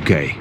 okay.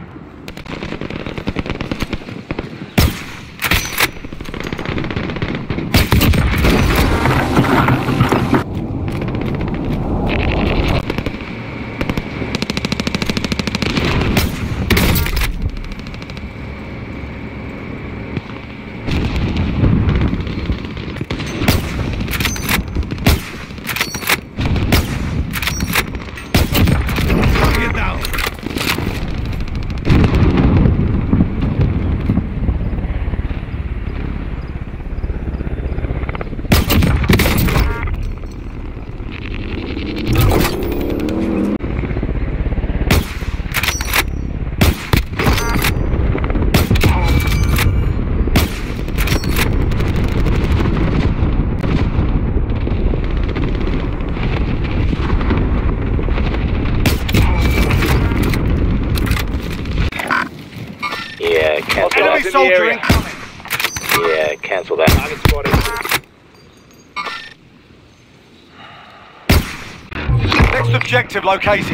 Cancel Enemy that. soldier incoming. Yeah, cancel that. Target spotted. Next objective located.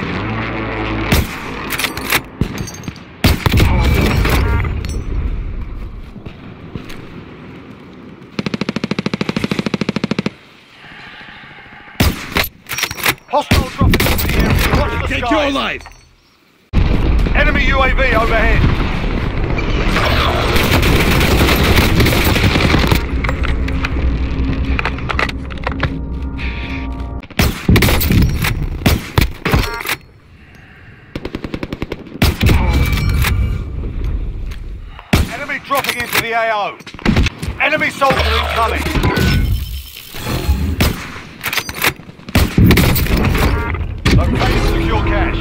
Hostile dropping into the area. Watch the Take skies. your life! Enemy UAV overhead. Enemy dropping into the AO. Enemy soldier incoming. Located secure cache.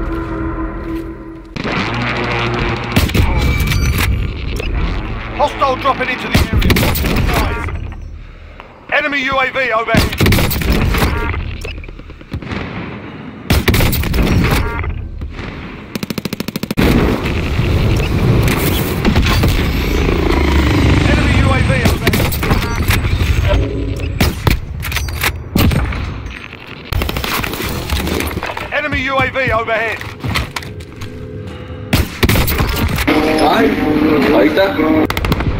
Hostile dropping into the area. Watch the skies. Enemy UAV overhead. Enemy UAV overhead. Ay, ahí está.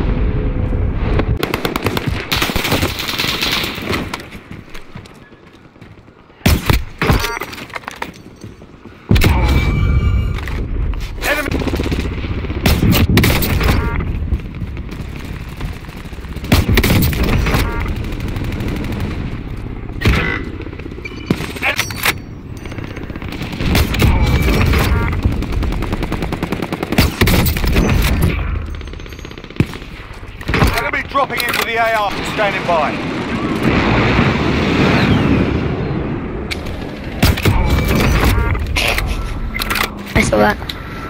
Dropping into the AR, standing by. I saw that.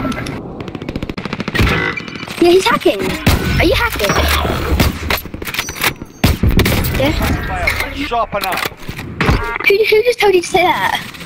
Yeah, he's hacking. Are you hacking? Yeah. Sharpen up. Who just told you to say that?